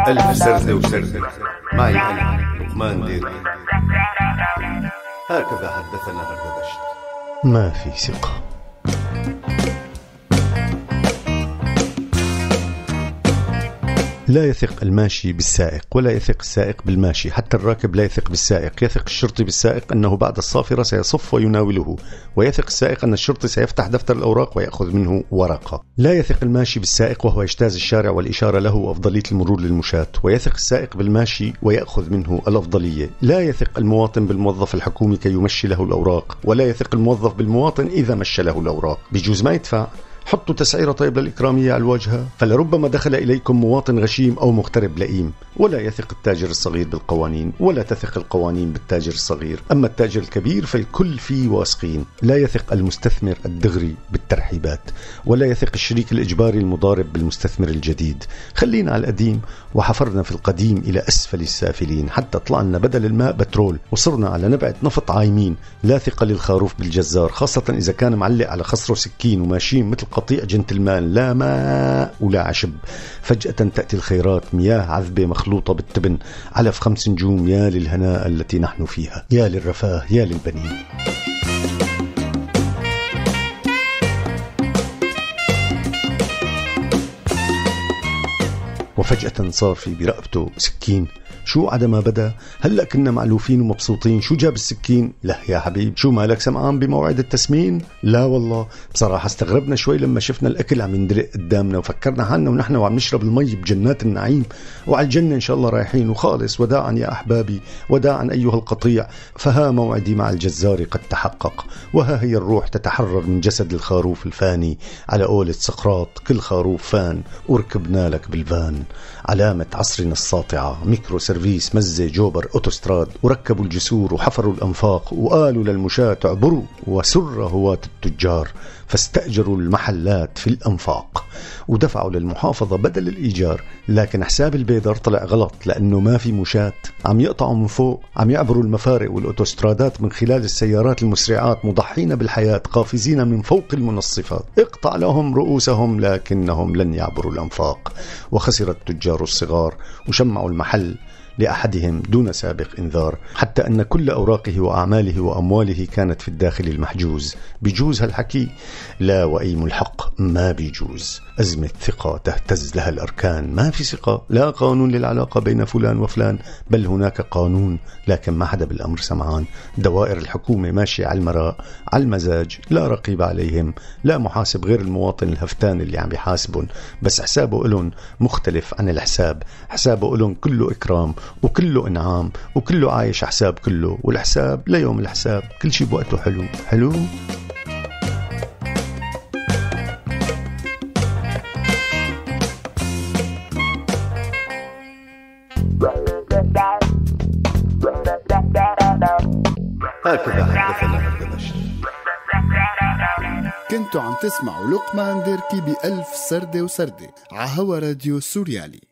ألف سردة وسردة معي أنا لقمان ديري. هكذا حدثنا هردبشت. ما في ثقة. لا يثق الماشي بالسائق ولا يثق السائق بالماشي، حتى الراكب لا يثق بالسائق. يثق الشرطي بالسائق أنه بعد الصافرة سيصف ويناوله، ويثق السائق أن الشرطي سيفتح دفتر الأوراق ويأخذ منه ورقة. لا يثق الماشي بالسائق وهو يجتاز الشارع والإشارة له أفضلية المرور للمشاة، ويثق السائق بالماشي ويأخذ منه الأفضلية. لا يثق المواطن بالموظف الحكومي كي يمشي له الأوراق، ولا يثق الموظف بالمواطن إذا مشى له الأوراق. بيجوز ما يدفع، حطوا تسعيرة طيب للإكرامية على الواجهة، فلربما دخل إليكم مواطن غشيم أو مغترب لئيم. ولا يثق التاجر الصغير بالقوانين، ولا تثق القوانين بالتاجر الصغير. أما التاجر الكبير فالكل فيه واثقين. لا يثق المستثمر الدغري بالترحيبات، ولا يثق الشريك الإجباري المضارب بالمستثمر الجديد. خلينا على القديم، وحفرنا في القديم إلى أسفل السافلين حتى طلعنا بدل الماء بترول، وصرنا على نبعة نفط عايمين. لا ثقة للخروف بالجزار، خاصة إذا كان معلق على خصره سكين وماشيين مثل قطيع جنتلمان، لا ماء ولا عشب. فجأة تأتي الخيرات، مياه عذبة مخلوطة بالتبن، علف 5 نجوم. يا للهناء التي نحن فيها، يا للرفاه، يا للبنين. وفجأة صار في برقبته سكين. شو عدا ما بدا؟ هلأ كنا معلوفين ومبسوطين، شو جاب السكين؟ لا يا حبيب، شو مالك سمعان بموعد التسمين؟ لا والله، بصراحة استغربنا شوي لما شفنا الأكل عم يندلق قدامنا، وفكرنا حالنا ونحن وعم نشرب المي بجنات النعيم، وعلى الجنة إن شاء الله رايحين وخالص. وداعا يا أحبابي، وداعا أيها القطيع، فها موعدي مع الجزار قد تحقق، وها هي الروح تتحرر من جسد الخروف الفاني. على قولة سقراط، كل خروف فان، وركبنا لك بالفان. علامة عصرنا الساطعة، ميكرو سيرفيس، مزة، جوبر، أوتوستراد. وركبوا الجسور وحفروا الأنفاق، وقالوا للمشاة اعبروا، وسر هواة التجار فاستأجروا المحلات في الأنفاق، ودفعوا للمحافظة بدل الإيجار. لكن حساب البيدر طلع غلط، لأنه ما في مشاة، عم يقطعوا من فوق، عم يعبروا المفارق والأوتوسترادات من خلال السيارات المسرعات، مضحين بالحياة، قافزين من فوق المنصفات. اقطع لهم رؤوسهم لكنهم لن يعبروا الأنفاق. وخسر التجار الصغار، وشمعوا المحل لأحدهم دون سابق إنذار، حتى أن كل أوراقه وأعماله وأمواله كانت في الداخل المحجوز. بيجوز هالحكي؟ لا، وأيم الحق ما بيجوز. أزمة ثقة تهتز لها الأركان. ما في ثقة، لا قانون للعلاقة بين فلان وفلان، بل هناك قانون لكن ما حدا بالأمر سمعان. دوائر الحكومة ماشية على المراء، على المزاج، لا رقيب عليهم، لا محاسب غير المواطن الهفتان اللي عم بيحاسبهم، بس حسابه إلهم مختلف عن الحساب. حسابه إلهم كله إكرام وكله إنعام وكله عايش حساب كله، والحساب ليوم الحساب، كل شيء بوقته. حلو حلو. هكذا حدثنا هردبشت. كنتوا عم تسمعوا لقمان ديركي بألف سردة وسردة على هوا راديو سوريالي.